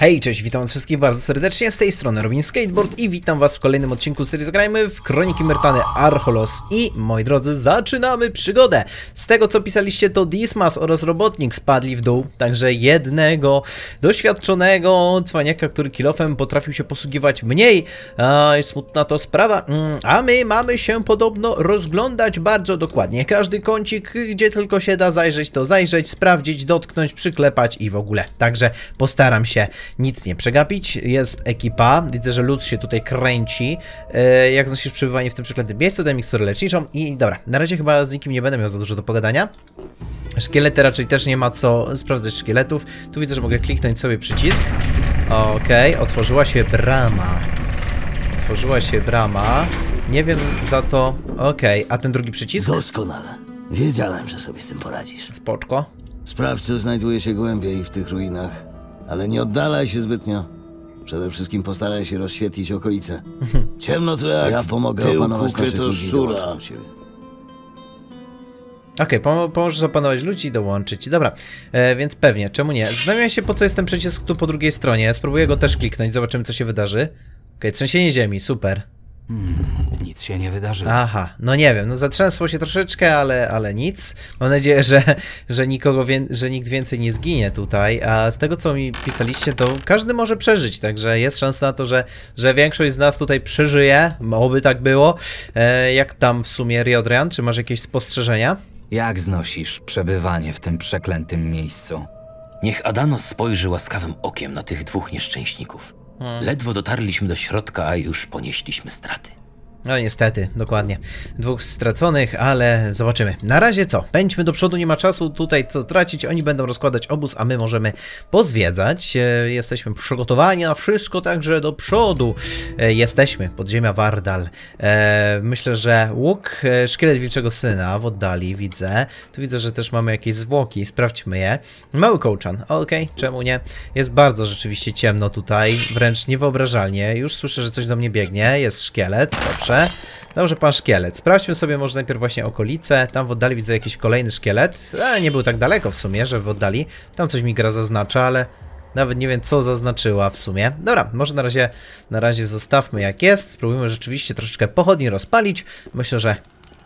Hej, cześć, witam was wszystkich bardzo serdecznie, z tej strony Robin Skateboard i witam was w kolejnym odcinku serii Zagrajmy w Kroniki Myrtany Archolos. I moi drodzy, zaczynamy przygodę. Z tego co pisaliście, to Dismas oraz Robotnik spadli w dół, także jednego doświadczonego cwaniaka, który kilofem potrafił się posługiwać mniej. Smutna to sprawa, a my mamy się podobno rozglądać bardzo dokładnie. Każdy kącik, gdzie tylko się da zajrzeć, to zajrzeć, sprawdzić, dotknąć, przyklepać i w ogóle. Także postaram się nic nie przegapić. Jest ekipa. Widzę, że lud się tutaj kręci. Jak znosisz przebywanie w tym przeklętym miejscu, daj miksturę leczniczą. I dobra, na razie chyba z nikim nie będę miał za dużo do pogadania. Szkielety raczej też nie ma co sprawdzać szkieletów. Tu widzę, że mogę kliknąć sobie przycisk. Okej, otworzyła się brama. Otworzyła się brama. Nie wiem za to... Okej, a ten drugi przycisk? Doskonale. Wiedziałem, że sobie z tym poradzisz. Spoczko. Sprawdź, co znajduje się głębiej w tych ruinach. Ale nie oddalaj się zbytnio. Przede wszystkim postaraj się rozświetlić okolice. Ciemno to jak ja pomogę opanować naszych ludzi. Okej, pomożesz opanować ludzi i dołączyć. Dobra, więc pewnie, czemu nie? Zastanawiam się, po co jest ten przycisk tu po drugiej stronie. Spróbuję go też kliknąć, zobaczymy, co się wydarzy. Okej, trzęsienie ziemi, super. Nic się nie wydarzyło. Aha, no nie wiem, no zatrzęsło się troszeczkę, ale nic. Mam nadzieję, że nikt więcej nie zginie tutaj, a z tego co mi pisaliście, to każdy może przeżyć, także jest szansa na to, że większość z nas tutaj przeżyje, oby tak było. Jak tam w sumie, Riodrian, czy masz jakieś spostrzeżenia? Jak znosisz przebywanie w tym przeklętym miejscu? Niech Adanos spojrzy łaskawym okiem na tych dwóch nieszczęśników. Ledwo dotarliśmy do środka, a już ponieśliśmy straty. No niestety, dokładnie. Dwóch straconych, ale zobaczymy. Na razie co? Pędźmy do przodu, nie ma czasu tutaj co tracić. Oni będą rozkładać obóz, a my możemy pozwiedzać. Jesteśmy przygotowani na wszystko, także do przodu. Jesteśmy, podziemia Wardal. Myślę, że łuk, szkielet wilczego syna w oddali widzę. Tu widzę, że też mamy jakieś zwłoki, sprawdźmy je. Mały kołczan, okej, czemu nie? Jest bardzo rzeczywiście ciemno tutaj, wręcz niewyobrażalnie. Już słyszę, że coś do mnie biegnie, jest szkielet, dobrze. Dobrze, pan szkielet. Sprawdźmy sobie może najpierw właśnie okolice. Tam w oddali widzę jakiś kolejny szkielet. Nie był tak daleko w sumie, że w oddali. Tam coś mi gra zaznacza, ale nawet nie wiem, co zaznaczyła w sumie. Dobra, może na razie zostawmy jak jest. Spróbujmy rzeczywiście troszeczkę pochodni rozpalić. Myślę, że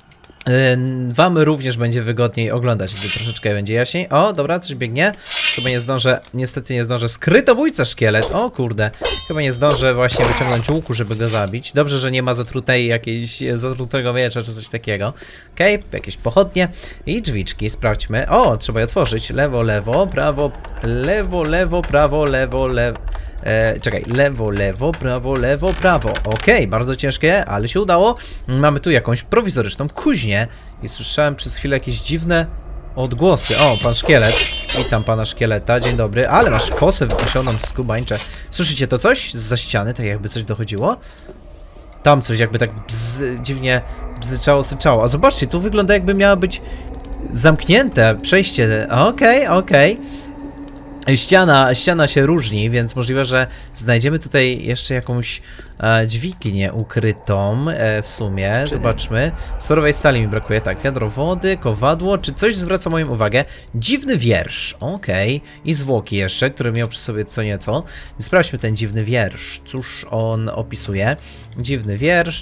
wam również będzie wygodniej oglądać, gdy troszeczkę będzie jaśniej. O, dobra, coś biegnie. Chyba nie zdążę, niestety nie zdążę. Skrytobójca szkielet, o kurde. Chyba nie zdążę właśnie wyciągnąć łuku, żeby go zabić. Dobrze, że nie ma zatrutego miecza czy coś takiego. Okej, jakieś pochodnie i drzwiczki, sprawdźmy. O, trzeba je otworzyć. Lewo, lewo, prawo, lewo, prawo, lewo. Czekaj, lewo, prawo, prawo. Okej, bardzo ciężkie, ale się udało. Mamy tu jakąś prowizoryczną kuźnię i słyszałem przez chwilę jakieś dziwne odgłosy. O, pan szkielet. Witam pana szkieleta, dzień dobry. Ale masz kosę wypasioną z skubańcze. Słyszycie to coś? Zza ściany, tak jakby coś dochodziło? Tam coś jakby tak dziwnie bzyczało, syczało. A zobaczcie, tu wygląda jakby miało być zamknięte przejście. Okej. Ściana się różni, więc możliwe, że znajdziemy tutaj jeszcze jakąś dźwignię ukrytą w sumie. Zobaczmy. Surowej stali mi brakuje. Tak, wiadro wody, kowadło. Czy coś zwraca moją uwagę? Dziwny wiersz. Okej. I zwłoki jeszcze, które miał przy sobie co nieco. Sprawdźmy ten dziwny wiersz. Cóż on opisuje? Dziwny wiersz.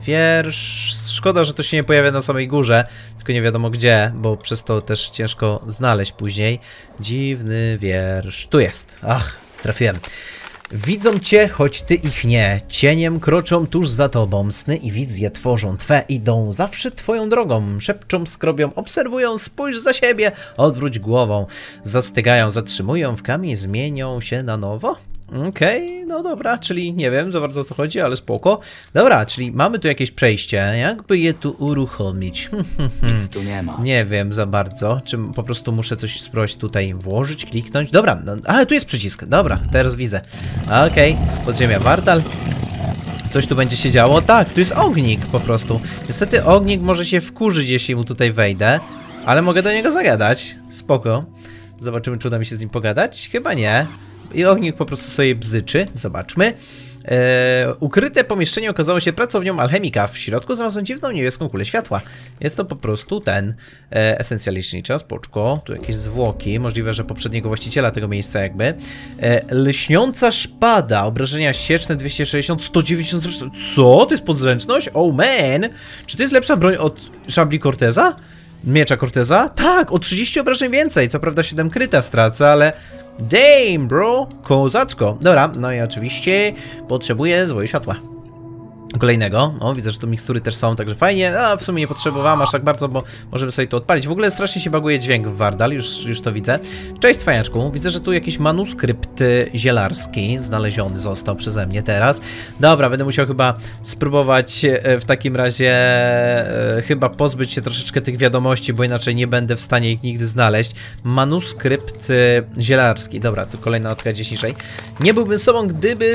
Szkoda, że to się nie pojawia na samej górze, tylko nie wiadomo gdzie, bo przez to też ciężko znaleźć później. Dziwny wiersz. Tu jest. Ach, trafiłem. Widzą cię, choć ty ich nie. Cieniem kroczą tuż za tobą. Sny i wizje tworzą twe. Idą zawsze twoją drogą. Szepczą, skrobią, obserwują. Spójrz za siebie. Odwróć głową. Zastygają, zatrzymują. W kamień zmienią się na nowo. Okej, no dobra, czyli nie wiem za bardzo o co chodzi, ale spoko. Dobra, czyli mamy tu jakieś przejście. Jakby je tu uruchomić? Nic tu nie ma. Nie wiem za bardzo. Czy po prostu muszę coś spróbować tutaj włożyć, kliknąć? Dobra, no, ale tu jest przycisk. Dobra, teraz widzę. Okej, podziemia Wardal. Coś tu będzie się działo? Tak, tu jest ognik po prostu. Niestety ognik może się wkurzyć, jeśli mu tutaj wejdę. Ale mogę do niego zagadać. Spoko. Zobaczymy, czy uda mi się z nim pogadać. Chyba nie. I ognik po prostu sobie bzyczy. Zobaczmy. Ukryte pomieszczenie okazało się pracownią alchemika. W środku znalazłem dziwną niebieską kulę światła. Jest to po prostu ten esencja lecznicza, spoczko. Tu jakieś zwłoki, możliwe, że poprzedniego właściciela tego miejsca jakby. Lśniąca szpada, obrażenia sieczne 260, 190 zresztą. Co? To jest podzręczność? Oh man! Czy to jest lepsza broń od szabli Corteza? Miecza Corteza? Tak, o 30 obrażeń więcej. Co prawda 7 kryta stracę, ale... Damn, bro! Kozacko. Dobra, no i oczywiście potrzebuję zwoju światła. Kolejnego. O, widzę, że tu mikstury też są, także fajnie. A, w sumie nie potrzebowałem aż tak bardzo, bo możemy sobie to odpalić. W ogóle strasznie się baguje dźwięk w Wardal, już to widzę. Cześć, Cwaniaczku. Widzę, że tu jakiś manuskrypt zielarski znaleziony został przeze mnie teraz. Dobra, będę musiał chyba spróbować w takim razie chyba pozbyć się troszeczkę tych wiadomości, bo inaczej nie będę w stanie ich nigdy znaleźć. Manuskrypt zielarski. Dobra, to kolejna notka dzisiejszej. Nie byłbym sobą,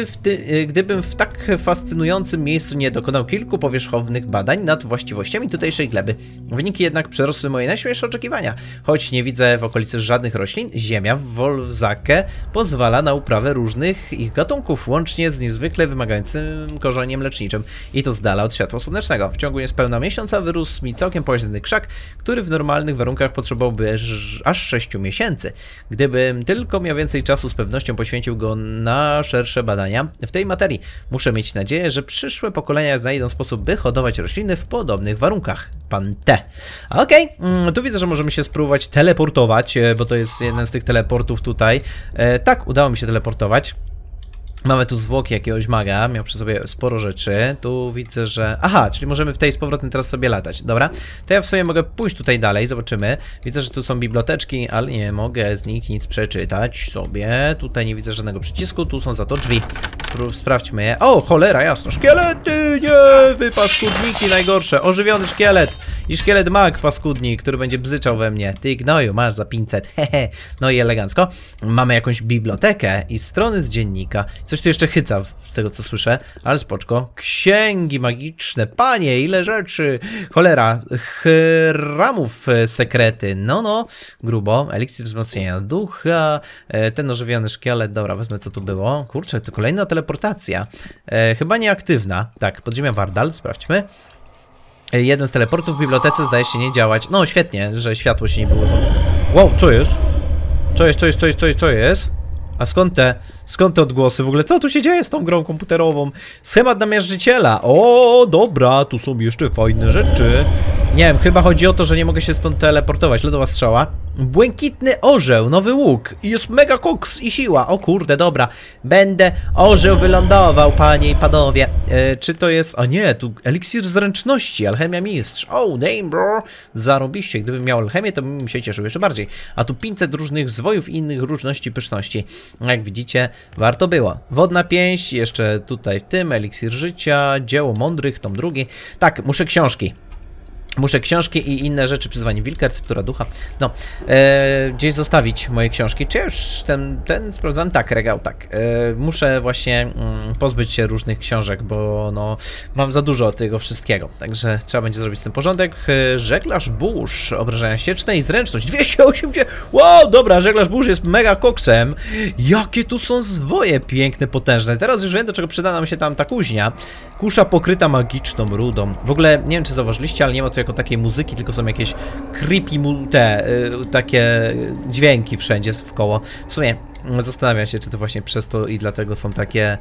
gdybym w tak fascynującym miejscu nie dokonał kilku powierzchownych badań nad właściwościami tutejszej gleby. Wyniki jednak przerosły moje najśmielsze oczekiwania. Choć nie widzę w okolicy żadnych roślin, ziemia w Wolfsake pozwala na uprawę różnych ich gatunków, łącznie z niezwykle wymagającym korzeniem leczniczym. I to z dala od światła słonecznego. W ciągu niespełna miesiąca wyrósł mi całkiem pojedyny krzak, który w normalnych warunkach potrzebowałby aż 6 miesięcy. Gdybym tylko miał więcej czasu, z pewnością poświęcił go na szersze badania w tej materii. Muszę mieć nadzieję, że przyszłe pokolenia znajdą sposób, by hodować rośliny w podobnych warunkach. Pan T. Okej, tu widzę, że możemy się spróbować teleportować, bo to jest jeden z tych teleportów tutaj. Tak, udało mi się teleportować. Mamy tu zwłoki jakiegoś maga, miał przy sobie sporo rzeczy. Tu widzę, że... Aha, czyli możemy w tej z powrotem teraz sobie latać. Dobra, to ja w sumie mogę pójść tutaj dalej, zobaczymy. Widzę, że tu są biblioteczki, ale nie mogę z nich nic przeczytać sobie. Tutaj nie widzę żadnego przycisku, tu są za to drzwi. Sprawdźmy je. O, cholera, jasno. Szkielety! Nie! Wy paskudniki najgorsze. Ożywiony szkielet. I szkielet mag paskudnik, który będzie bzyczał we mnie. Ty gnoju, masz za 500. Hehe. No i elegancko. Mamy jakąś bibliotekę i strony z dziennika. Coś tu jeszcze chyca, z tego co słyszę, ale spoczko. Księgi magiczne, panie, ile rzeczy. Cholera, hramów sekrety. No, grubo. Eliksir wzmocnienia ducha, ten ożywiony szkielet. Dobra, wezmę co tu było. Kurczę, to kolejna teleportacja. Chyba nieaktywna. Tak, podziemia Wardal, sprawdźmy. Jeden z teleportów w bibliotece zdaje się nie działać. No, świetnie, że światło się nie było. Wow, co jest? Co jest? A skąd te odgłosy? W ogóle co tu się dzieje z tą grą komputerową? Schemat namierzyciela. O, dobra, tu są jeszcze fajne rzeczy. Nie wiem, chyba chodzi o to, że nie mogę się stąd teleportować. Lodowa strzała. Błękitny orzeł, nowy łuk. I jest mega koks i siła. O kurde, dobra. Będę orzeł wylądował, panie i panowie. Czy to jest... O nie, tu eliksir zręczności, alchemia mistrz. Oh, damn, bro. Zarobiście. Gdybym miał alchemię, to bym się cieszył jeszcze bardziej. A tu 500 różnych zwojów i innych różności pyszności. Jak widzicie, warto było. Wodna pięść, jeszcze tutaj w tym, eliksir życia, dzieło mądrych, tom drugi. Tak, muszę książki. Muszę książki i inne rzeczy, przyzwanie wilka, receptura ducha. No, gdzieś zostawić moje książki. Czy ja już ten sprawdzam? Tak, regał, tak. Muszę właśnie pozbyć się różnych książek, bo no, mam za dużo tego wszystkiego. Także trzeba będzie zrobić z tym porządek. Żeglarz burz, obrażenia sieczne i zręczność. 280! Wow, dobra, żeglarz burz jest mega koksem. Jakie tu są zwoje piękne, potężne. Teraz już wiem, do czego przyda nam się tam ta kuźnia. Kusza pokryta magiczną rudą. W ogóle, nie wiem, czy zauważyliście, ale nie ma tu jako takiej muzyki, tylko są jakieś creepy takie dźwięki wszędzie wkoło. W sumie zastanawiam się, czy to właśnie przez to i dlatego są takie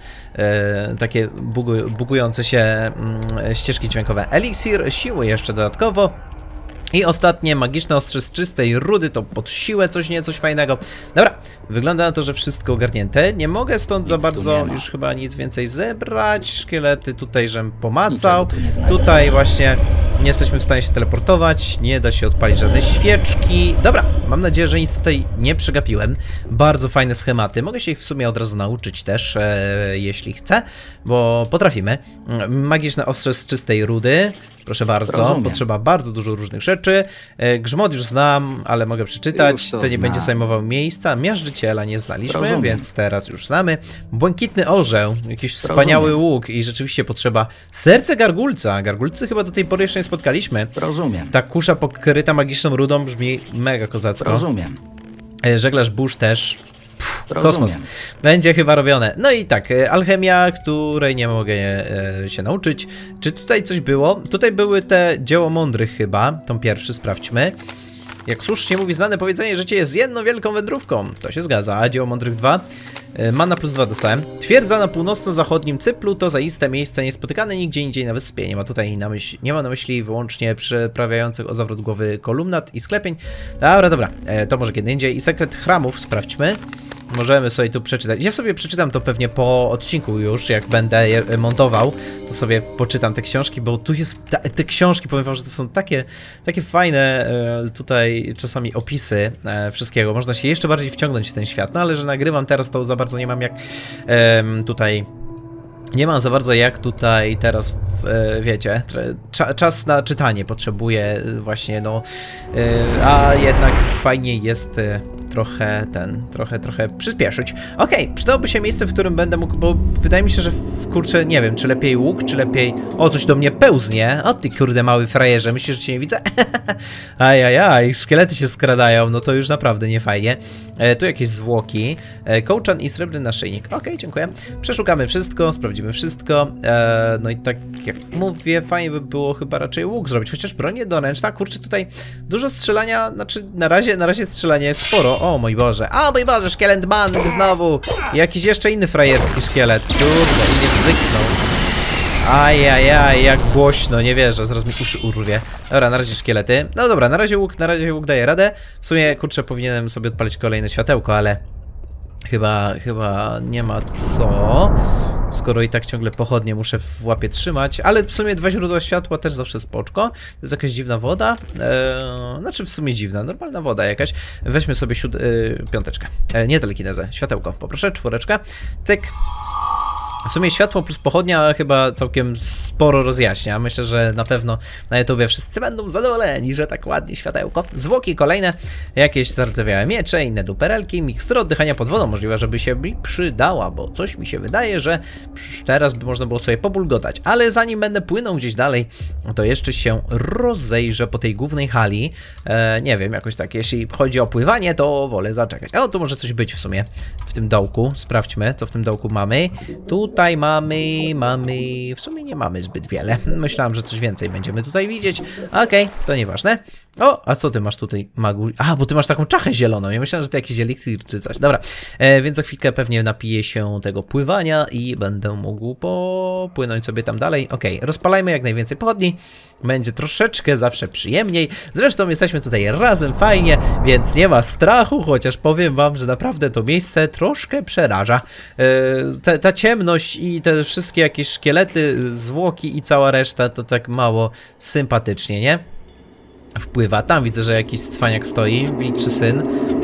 bugujące się ścieżki dźwiękowe. Eliksir siły jeszcze dodatkowo. I ostatnie, magiczne ostrze z czystej rudy, to pod siłę coś fajnego. Dobra, wygląda na to, że wszystko ogarnięte. Nie mogę stąd za bardzo już chyba nic więcej zebrać. Szkielety tutaj, żem pomacał. Tutaj właśnie nie jesteśmy w stanie się teleportować. Nie da się odpalić żadnej świeczki. Dobra, mam nadzieję, że nic tutaj nie przegapiłem. Bardzo fajne schematy. Mogę się ich w sumie od razu nauczyć też, jeśli chcę, bo potrafimy. Magiczne ostrze z czystej rudy. Proszę bardzo, rozumiem. Potrzeba bardzo dużo różnych rzeczy. Grzmot już znam, ale mogę przeczytać. To nie będzie zajmował miejsca. Miażdżyciela nie znaliśmy, więc teraz już znamy. Błękitny orzeł, jakiś wspaniały łuk i rzeczywiście potrzeba serce gargulca. Gargulcy chyba do tej pory jeszcze nie spotkaliśmy. Rozumiem. Ta kusza pokryta magiczną rudą brzmi mega kozacko. Rozumiem. Żeglarz burz też. Kosmos. Będzie chyba robione. No i tak, alchemia, której nie mogę się nauczyć. Czy tutaj coś było? Tutaj były te dzieło mądrych chyba. Tą pierwszy sprawdźmy. Jak słusznie mówi znane powiedzenie, życie jest jedną wielką wędrówką. To się zgadza. A dzieło mądrych 2. Mana +2 dostałem. Twierdza na północno-zachodnim Cyplu to zaiste miejsce niespotykane nigdzie indziej na wyspie. Nie ma tutaj nie ma na myśli wyłącznie przeprawiających o zawrót głowy kolumnat i sklepień. Dobra, to może kiedy indziej. I sekret chramów sprawdźmy. Możemy sobie tu przeczytać. Ja sobie przeczytam to pewnie po odcinku już, jak będę je montował, to sobie poczytam te książki, bo tu jest te książki, powiem wam, że to są takie fajne tutaj czasami opisy wszystkiego. Można się jeszcze bardziej wciągnąć w ten świat, no ale że nagrywam teraz, to za bardzo nie mam jak tutaj... Nie mam za bardzo jak tutaj teraz, wiecie, czas na czytanie potrzebuję właśnie, no, a jednak fajnie jest trochę przyspieszyć. Okej, przydałoby się miejsce, w którym będę mógł, bo wydaje mi się, że kurczę, nie wiem, czy lepiej łuk, czy lepiej... O, coś do mnie pełznie. O ty kurde mały frajerze, myślisz, że cię nie widzę? Ajajaj, szkielety się skradają, no to już naprawdę nie fajnie. Tu jakieś zwłoki, kołczan i srebrny naszyjnik. Okej, dziękuję. Przeszukamy wszystko, sprawdzimy wszystko. No i tak jak mówię, fajnie by było chyba raczej łuk zrobić, chociaż broń doręczna, kurczę, tutaj dużo strzelania, znaczy na razie strzelania jest sporo. O mój Boże, szkielet man znowu. Jakiś jeszcze inny frajerski szkielet. Kurde, i nie bzyknął. Ajajaj, jak głośno, nie wierzę, zaraz mi uszy urwie. Dobra, na razie szkielety. No dobra, na razie łuk daje radę. W sumie, kurczę, powinienem sobie odpalić kolejne światełko, ale chyba nie ma co. Skoro i tak ciągle pochodnie muszę w łapie trzymać, ale w sumie 2 źródła światła też zawsze spoczko. To jest jakaś dziwna woda, znaczy w sumie dziwna, normalna woda jakaś. Weźmy sobie piąteczkę, nie telekinezę, światełko, poproszę, 4, cyk. W sumie światło plus pochodnia chyba całkiem sporo rozjaśnia. Myślę, że na pewno na YouTubie wszyscy będą zadowoleni, że tak ładnie światełko. Zwłoki kolejne, jakieś zardzewiałe miecze, inne duperelki, mikstura oddychania pod wodą. Możliwe, żeby się mi przydała, bo coś mi się wydaje, że teraz by można było sobie pobulgotać. Ale zanim będę płynął gdzieś dalej, to jeszcze się rozejrzę po tej głównej hali. Nie wiem, jakoś tak, jeśli chodzi o pływanie, to wolę zaczekać. O, tu może coś być w sumie w tym dołku. Sprawdźmy, co w tym dołku mamy. Tutaj mamy, w sumie nie mamy zbyt wiele. Myślałem, że coś więcej będziemy tutaj widzieć. Okej, to nieważne. O, a co ty masz tutaj, Magu? A, bo ty masz taką czachę zieloną. Ja myślałem, że to jakiś eliksir czy coś. Dobra, więc za chwilkę pewnie napiję się tego pływania i będę mógł popłynąć sobie tam dalej. Okej, rozpalajmy jak najwięcej pochodni. Będzie troszeczkę zawsze przyjemniej. Zresztą jesteśmy tutaj razem, fajnie, więc nie ma strachu, chociaż powiem wam, że naprawdę to miejsce troszkę przeraża. Ta ciemność i te wszystkie jakieś szkielety, zwłoki i cała reszta to tak mało sympatycznie, nie? Wpływa. Tam widzę, że jakiś cwaniak stoi, wilczy syn.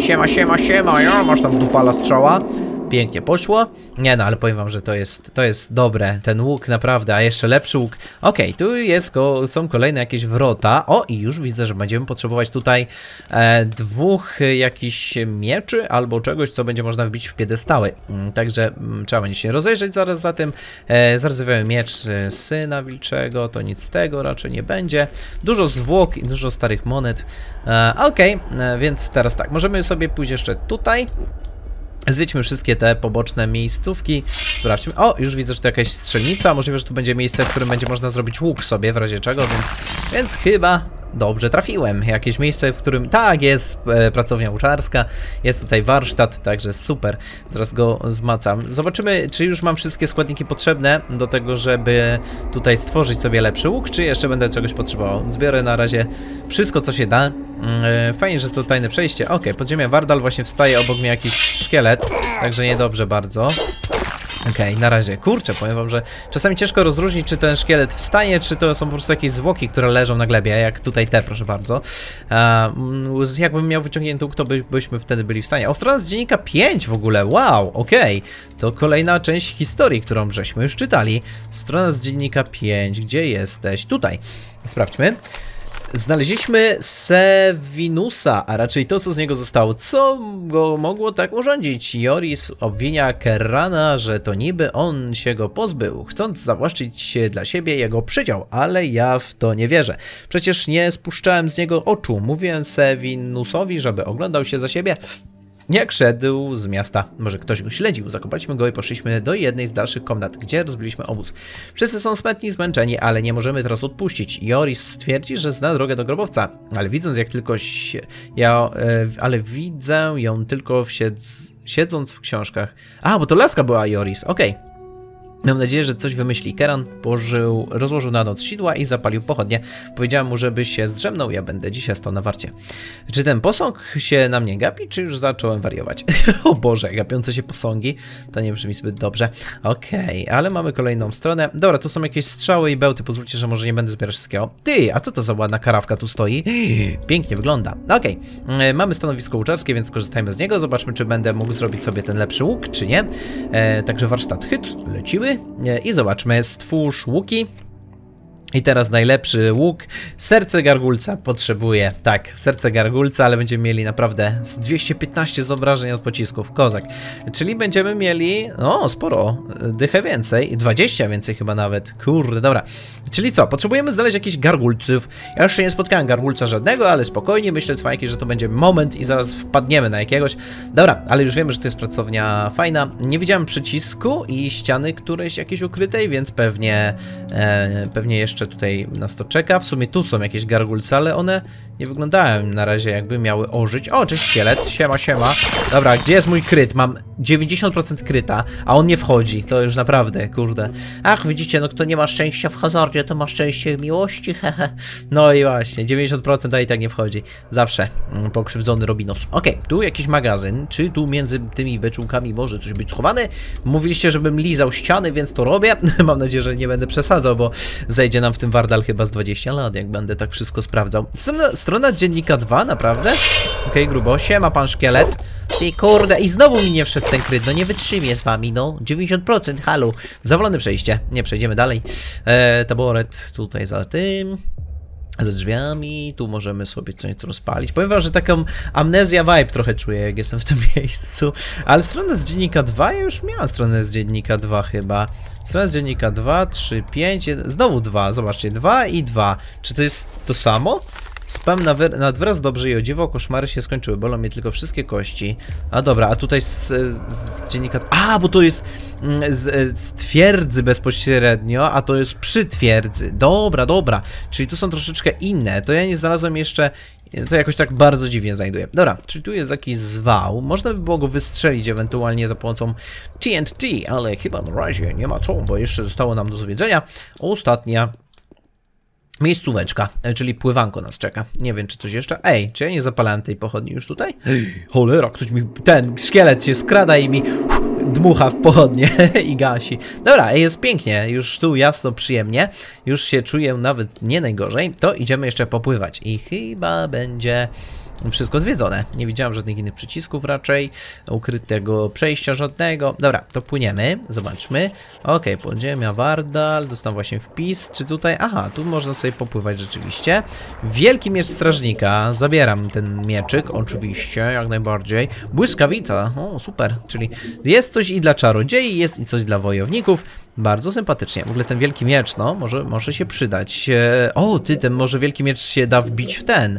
Siema, ja, masz tam dupala strzała. Pięknie poszło. Nie no, ale powiem wam, że to jest dobre. Ten łuk naprawdę, a jeszcze lepszy łuk. Okej, tu są kolejne jakieś wrota. O, i już widzę, że będziemy potrzebować tutaj 2 jakichś mieczy albo czegoś, co będzie można wbić w piedestały. Także trzeba będzie się rozejrzeć zaraz za tym. Zardzewiały miecz syna wilczego, to nic z tego raczej nie będzie. Dużo zwłok i dużo starych monet. Okej, więc teraz tak, możemy sobie pójść jeszcze tutaj. Zwiedźmy wszystkie te poboczne miejscówki. Sprawdźmy. O, już widzę, że to jakaś strzelnica. Możliwe, że tu będzie miejsce, w którym będzie można zrobić łuk sobie, w razie czego, więc chyba dobrze trafiłem. Jakieś miejsce, w którym... Tak, jest pracownia łuczarska. Jest tutaj warsztat, także super. Zaraz go zmacam. Zobaczymy, czy już mam wszystkie składniki potrzebne do tego, żeby tutaj stworzyć sobie lepszy łuk, czy jeszcze będę czegoś potrzebował. Zbiorę na razie wszystko, co się da. Fajnie, że to tajne przejście. Okej, podziemia Wardal, właśnie wstaje obok mnie jakiś szkielet, także niedobrze bardzo. Okej, na razie. Kurczę, powiem wam, że czasami ciężko rozróżnić, czy ten szkielet wstanie, czy to są po prostu jakieś zwłoki, które leżą na glebie, jak tutaj te, proszę bardzo. Jakbym miał wyciągnięty łuk, to byśmy wtedy byli w stanie. O, strona z dziennika 5 w ogóle, wow, okej. To kolejna część historii, którą żeśmy już czytali. Strona z dziennika 5, gdzie jesteś? Tutaj. Sprawdźmy. Znaleźliśmy Sevinusa, a raczej to, co z niego zostało. Co go mogło tak urządzić? Joris obwinia Kerrana, że to niby on się go pozbył, chcąc zawłaszczyć dla siebie jego przydział, ale ja w to nie wierzę. Przecież nie spuszczałem z niego oczu. Mówiłem Sevinusowi, żeby oglądał się za siebie, jak szedł z miasta. Może ktoś go śledził. Zakopaliśmy go i poszliśmy do jednej z dalszych komnat, gdzie rozbiliśmy obóz. Wszyscy są smętni, zmęczeni, ale nie możemy teraz odpuścić. Joris stwierdzi, że zna drogę do grobowca, ale widząc jak tylko widzę ją tylko siedząc w książkach. A, bo to laska była Joris, okej. Mam nadzieję, że coś wymyśli. Keran rozłożył na noc sidła i zapalił pochodnie. Powiedziałem mu, żeby się zdrzemnął, ja będę dzisiaj stał na warcie. Czy ten posąg się na mnie gapi, czy już zacząłem wariować? O Boże, gapiące się posągi, to nie brzmi zbyt dobrze. Okej, ale mamy kolejną stronę. Dobra, tu są jakieś strzały i bełty, pozwólcie, że może nie będę zbierać wszystkiego. Ty, a co to za ładna karawka tu stoi? Pięknie wygląda. Okej, mamy stanowisko łuczarskie, więc korzystajmy z niego. Zobaczmy, czy będę mógł zrobić sobie ten lepszy łuk, czy nie. Także warsztat hyc, lecimy. I zobaczmy, stwórz łuki. I teraz najlepszy łuk. Serce gargulca potrzebuję. Tak, serce gargulca, ale będziemy mieli naprawdę z 215 zobrażeń od pocisków. Kozak. Czyli będziemy mieli, no sporo, dychę więcej. 20 więcej chyba nawet. Kurde, dobra. Czyli co? Potrzebujemy znaleźć jakichś gargulców. Ja jeszcze nie spotkałem gargulca żadnego, ale spokojnie. Myślę, Cwajki, że to będzie moment i zaraz wpadniemy na jakiegoś. Dobra, ale już wiemy, że to jest pracownia fajna. Nie widziałem przycisku i ściany którejś jakiejś ukrytej, więc pewnie jeszcze tutaj nas to czeka. W sumie tu są jakieś gargulce, ale one nie wyglądają na razie jakby miały ożyć. O, cześć szkielet, siema, siema. Dobra, gdzie jest mój kryt? Mam 90% kryta, a on nie wchodzi. To już naprawdę, kurde. Ach, widzicie, no kto nie ma szczęścia w hazardzie, to ma szczęście w miłości, hehe. No i właśnie, 90% a i tak nie wchodzi. Zawsze pokrzywdzony Robinos. Okej, tu jakiś magazyn. Czy tu między tymi beczułkami może coś być schowane? Mówiliście, żebym lizał ściany, więc to robię. Mam nadzieję, że nie będę przesadzał, bo zejdzie nam w tym wardal chyba z 20 lat, jak będę tak wszystko sprawdzał. Strona dziennika 2, naprawdę? Okej, grubosie, ma pan szkielet. Ty kurde, i znowu mi nie wszedł ten kryt, no nie wytrzymię z wami, no. 90%, halo. Zawolone przejście. Nie, przejdziemy dalej. Taboret tutaj za tym. Za drzwiami, tu możemy sobie coś rozpalić. Powiem wam, że taką amnezja vibe trochę czuję, jak jestem w tym miejscu. Ale stronę z dziennika 2, ja już miałem stronę z dziennika 2 chyba. Strona z dziennika 2, 3, 5, 1, znowu 2, zobaczcie, 2 i 2. Czy to jest to samo? Spam nad wyraz dobrze i o dziwo, koszmary się skończyły, bolą mnie tylko wszystkie kości. A dobra, a tutaj z dziennika... A, bo to jest z twierdzy bezpośrednio, a to jest przy twierdzy. Dobra, dobra, czyli tu są troszeczkę inne. To ja nie znalazłem jeszcze... To jakoś tak bardzo dziwnie znajduję. Dobra, czyli tu jest jakiś zwał. Można by było go wystrzelić ewentualnie za pomocą TNT, ale chyba na razie nie ma co, bo jeszcze zostało nam do zwiedzenia ostatnia miejscóweczka, czyli pływanko nas czeka. Nie wiem, czy coś jeszcze. Ej, czy ja nie zapalałem tej pochodni już tutaj? Cholera, ktoś mi... Ten szkielet się skrada i mi dmucha w pochodnie i gasi. Dobra, jest pięknie. Już tu jasno, przyjemnie. Już się czuję nawet nie najgorzej. To idziemy jeszcze popływać. I chyba będzie... wszystko zwiedzone. Nie widziałem żadnych innych przycisków raczej. Ukrytego przejścia żadnego. Dobra, to płyniemy. Zobaczmy. Okej, podziemia Wardal. Dostałem właśnie wpis. Czy tutaj... Aha, tu można sobie popływać rzeczywiście. Wielki miecz strażnika. Zabieram ten mieczyk. Oczywiście, jak najbardziej. Błyskawica. O, super. Czyli jest coś i dla czarodziei, jest i coś dla wojowników. Bardzo sympatycznie. W ogóle ten wielki miecz, no, może się przydać. O, ten może wielki miecz się da wbić w ten.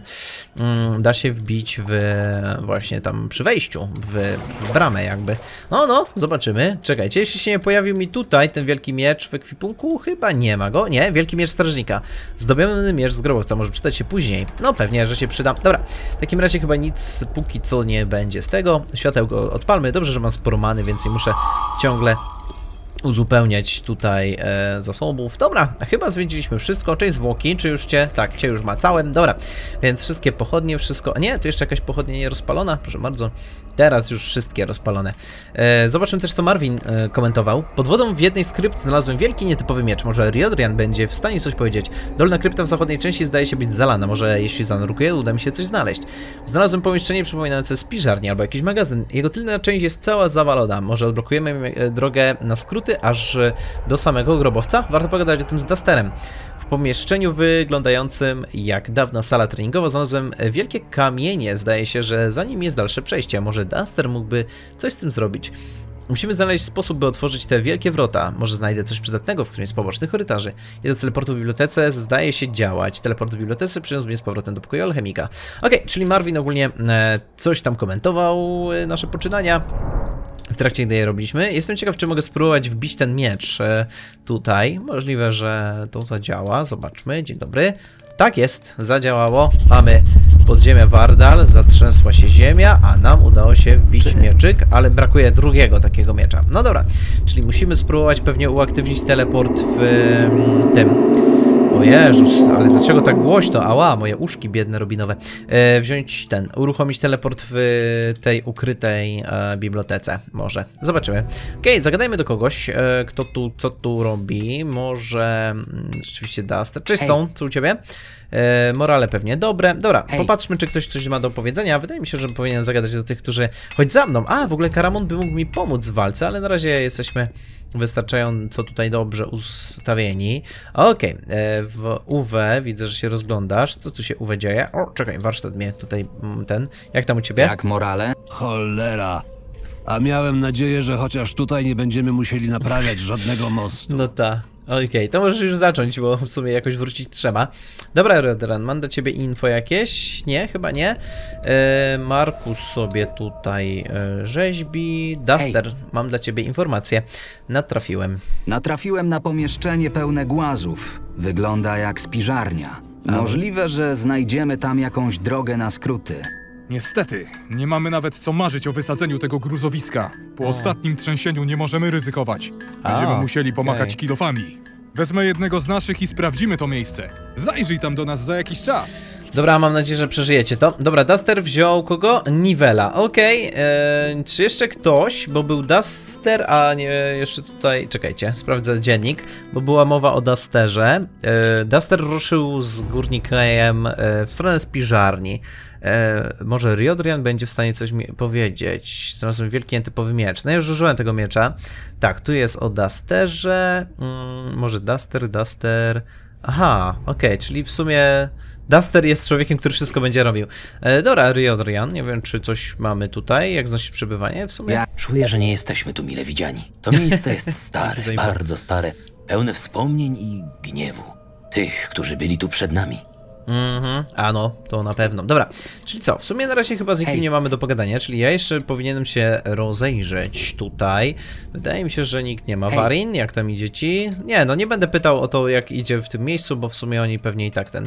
Da się wbić w... właśnie tam przy wejściu. W bramę jakby. No, zobaczymy. Czekajcie, jeśli się nie pojawił mi tutaj ten wielki miecz w ekwipunku, chyba nie ma go. Nie, wielki miecz strażnika. Zdobiony miecz z grobowca. Może przydać się później. No, pewnie, że się przyda. Dobra, w takim razie chyba nic póki co nie będzie z tego. Światełko odpalmy. Dobrze, że mam sporo many, więc nie muszę ciągle uzupełniać tutaj zasobów. Dobra, chyba zwiedziliśmy wszystko. Cześć zwłoki, czy już cię... Tak, cię już macałem. Dobra, więc wszystkie pochodnie, wszystko... A nie, tu jeszcze jakaś pochodnia nie rozpalona. Proszę bardzo. Teraz już wszystkie rozpalone. Zobaczmy też, co Marvin komentował. Pod wodą w jednej z krypt znalazłem wielki, nietypowy miecz. Może Riodrian będzie w stanie coś powiedzieć. Dolna krypta w zachodniej części zdaje się być zalana. Może jeśli zanurkuję, uda mi się coś znaleźć. Znalazłem pomieszczenie przypominające spiżarnię albo jakiś magazyn. Jego tylna część jest cała zawalona. Może odblokujemy drogę na skróty aż do samego grobowca? Warto pogadać o tym z Dusterem. W pomieszczeniu wyglądającym jak dawna sala treningowa znalazłem wielkie kamienie. Zdaje się, że za nim jest dalsze przejście. Może Duster mógłby coś z tym zrobić. Musimy znaleźć sposób, by otworzyć te wielkie wrota. Może znajdę coś przydatnego w którymś z pobocznych korytarzy. Jeden z teleportów w bibliotece zdaje się działać. Teleport w bibliotece przyniósł mnie z powrotem do pokoju alchemika. Okej, czyli Marvin ogólnie coś tam komentował nasze poczynania w trakcie, gdy je robiliśmy. Jestem ciekaw, czy mogę spróbować wbić ten miecz tutaj. Możliwe, że to zadziała. Zobaczmy. Dzień dobry. Tak jest, zadziałało. Mamy podziemia Wardal, zatrzęsła się ziemia, a nam udało się wbić mieczyk, ale brakuje drugiego takiego miecza. No dobra, czyli musimy spróbować pewnie uaktywnić teleport w tym... O Jezus, ale dlaczego tak głośno? Ała, moje uszki biedne robinowe. Uruchomić teleport w tej ukrytej bibliotece. Może. Zobaczymy. Okej, zagadajmy do kogoś, kto tu, co tu robi. Może rzeczywiście Duster. Cześć, Stone, co u ciebie? Morale pewnie dobre. Dobra, popatrzmy, czy ktoś coś ma do powiedzenia. Wydaje mi się, że powinienem zagadać do tych, którzy... Chodź za mną. A, w ogóle Karamon by mógł mi pomóc w walce, ale na razie jesteśmy wystarczająco tutaj dobrze ustawieni. Okej, w UW widzę, że się rozglądasz. Co tu się UW dzieje? O, czekaj, warsztat mnie tutaj Jak tam u ciebie? Jak morale? Cholera. A miałem nadzieję, że chociaż tutaj nie będziemy musieli naprawiać żadnego mostu. No tak. Okej, to możesz już zacząć, bo w sumie jakoś wrócić trzeba. Dobra, Redran, mam do ciebie info jakieś? Nie, chyba nie. Markus sobie tutaj rzeźbi. Duster, mam dla ciebie informację. Natrafiłem na pomieszczenie pełne głazów. Wygląda jak spiżarnia. Możliwe, że znajdziemy tam jakąś drogę na skróty. Niestety, nie mamy nawet co marzyć o wysadzeniu tego gruzowiska. Po ostatnim trzęsieniu nie możemy ryzykować. Będziemy musieli pomachać kilofami. Wezmę jednego z naszych i sprawdzimy to miejsce. Zajrzyj tam do nas za jakiś czas. Dobra, mam nadzieję, że przeżyjecie to. Dobra, Duster wziął kogo? Nivela. Okej, czy jeszcze ktoś? Bo był Duster, a nie jeszcze tutaj... Czekajcie, sprawdzę dziennik, bo była mowa o Dusterze. Duster ruszył z górnikiem w stronę spiżarni. Może Riodrian będzie w stanie coś mi powiedzieć. Znalazłem wielki nietypowy miecz. No ja już użyłem tego miecza. Tak, tu jest o Dusterze. Może Duster... Aha, okej, czyli w sumie Duster jest człowiekiem, który wszystko będzie robił. Dobra, Riodrian, nie wiem, czy coś mamy tutaj, jak znosić przebywanie w sumie? Czuję, że nie jesteśmy tu mile widziani. To miejsce jest stare, bardzo stare, pełne wspomnień i gniewu. Tych, którzy byli tu przed nami. A no, to na pewno. Dobra, czyli co? W sumie na razie chyba z nikim nie mamy do pogadania, czyli ja jeszcze powinienem się rozejrzeć tutaj. Wydaje mi się, że nikt nie ma. Warin, jak tam idzie ci? Nie, no nie będę pytał o to, jak idzie w tym miejscu, bo w sumie oni pewnie i tak ten...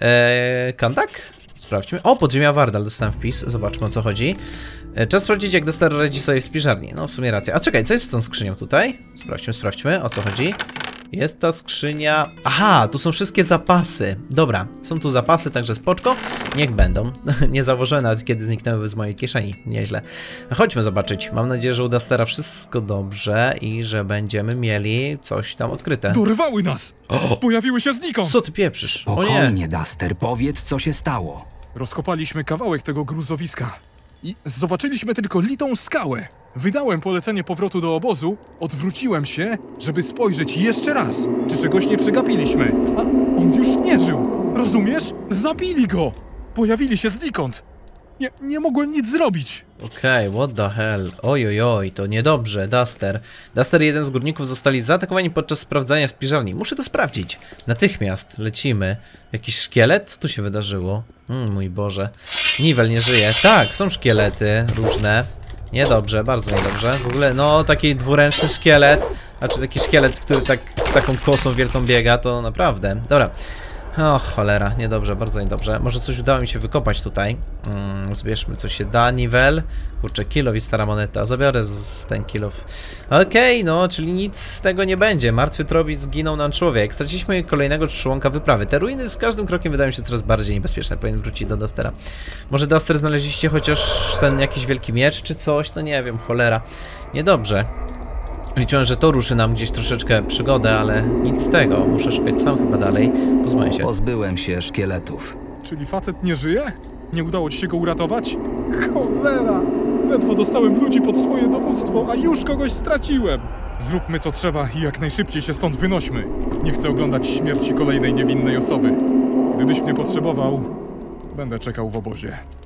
Kandak? Sprawdźmy. O, podziemia Wardal, dostałem wpis. Zobaczmy, o co chodzi. Czas sprawdzić, jak Duster radzi sobie w spiżarni. No, w sumie racja. A czekaj, co jest z tą skrzynią tutaj? Sprawdźmy, o co chodzi. Jest ta skrzynia... Aha, tu są wszystkie zapasy. Dobra, są tu zapasy, także spoczko. Niech będą. Nie założyłem nawet, kiedy zniknęły z mojej kieszeni. Nieźle. Chodźmy zobaczyć. Mam nadzieję, że u Dustera wszystko dobrze i że będziemy mieli coś tam odkryte. Dorwały nas! Pojawiły się znikąd! Co ty pieprzysz? Spokojnie, Duster, powiedz, co się stało. Rozkopaliśmy kawałek tego gruzowiska i zobaczyliśmy tylko litą skałę. Wydałem polecenie powrotu do obozu, odwróciłem się, żeby spojrzeć jeszcze raz, czy czegoś nie przegapiliśmy. A on już nie żył, rozumiesz? Zabili go! Pojawili się znikąd. Nie mogłem nic zrobić. Okej, what the hell? Ojojoj, to niedobrze, Duster. Duster i jeden z górników zostali zaatakowani podczas sprawdzania spiżarni. Muszę to sprawdzić. Natychmiast lecimy. Jakiś szkielet? Co tu się wydarzyło? Mój Boże. Nivel nie żyje. Tak, są szkielety różne. Niedobrze, bardzo niedobrze. W ogóle, no, taki dwuręczny szkielet, znaczy taki szkielet, który tak z taką kosą wielką biega, to naprawdę. Dobra. O, cholera, niedobrze, bardzo niedobrze. Może coś udało mi się wykopać tutaj. Zbierzmy, co się da. Nivel. Kurczę, kilow i stara moneta. Zabiorę ten kilow. Okej, no, czyli nic z tego nie będzie. Martwy Trobi, zginął nam człowiek. Straciliśmy kolejnego członka wyprawy. Te ruiny z każdym krokiem wydają się coraz bardziej niebezpieczne. Powinien wrócić do Dustera. Może Duster znaleźliście chociaż ten jakiś wielki miecz czy coś? No nie wiem, cholera. Niedobrze. Liczyłem, że to ruszy nam gdzieś troszeczkę przygodę, ale nic z tego. Muszę szukać sam chyba dalej. Pozbyłem się. Pozbyłem się szkieletów. Czyli facet nie żyje? Nie udało ci się go uratować? Cholera! Ledwo dostałem ludzi pod swoje dowództwo, a już kogoś straciłem! Zróbmy co trzeba i jak najszybciej się stąd wynośmy. Nie chcę oglądać śmierci kolejnej niewinnej osoby. Gdybyś mnie potrzebował, będę czekał w obozie.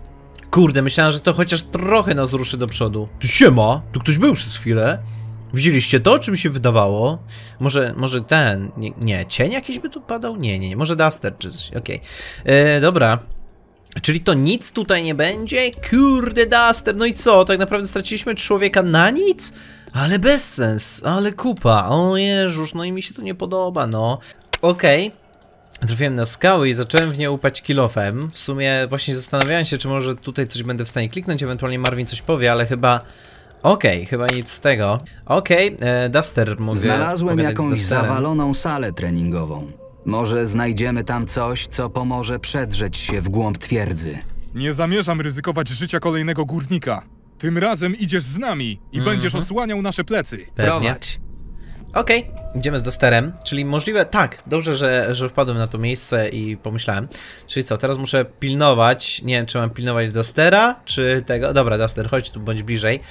Kurde, myślałem, że to chociaż trochę nas ruszy do przodu. Tu siema, tu ktoś był przez chwilę. Widzieliście to, czy mi się wydawało? Może ten... Nie, cień jakiś by tu padał? Nie, może Duster czy coś, okej. Dobra. Czyli to nic tutaj nie będzie? Kurde, Duster, no i co? Tak naprawdę straciliśmy człowieka na nic? Ale bez sens, ale kupa. O Jezus, no i mi się to nie podoba, no. Okej. Trafiłem na skały i zacząłem w nie upać kilofem. W sumie właśnie zastanawiałem się, czy może tutaj coś będę w stanie kliknąć, ewentualnie Marvin coś powie, ale chyba... chyba nic z tego. Duster, mogę Znalazłem pogadać jakąś z Dusterem. zawaloną salę treningową. Może znajdziemy tam coś, co pomoże przedrzeć się w głąb twierdzy. Nie zamierzam ryzykować życia kolejnego górnika. Tym razem idziesz z nami i będziesz osłaniał nasze plecy. Pewnie. Prowadź. Idziemy z Dusterem, czyli możliwe... Tak, dobrze, że wpadłem na to miejsce i pomyślałem. Czyli co, teraz muszę pilnować... Nie wiem, czy mam pilnować Dustera, czy tego... Dobra, Duster, chodź tu, bądź bliżej.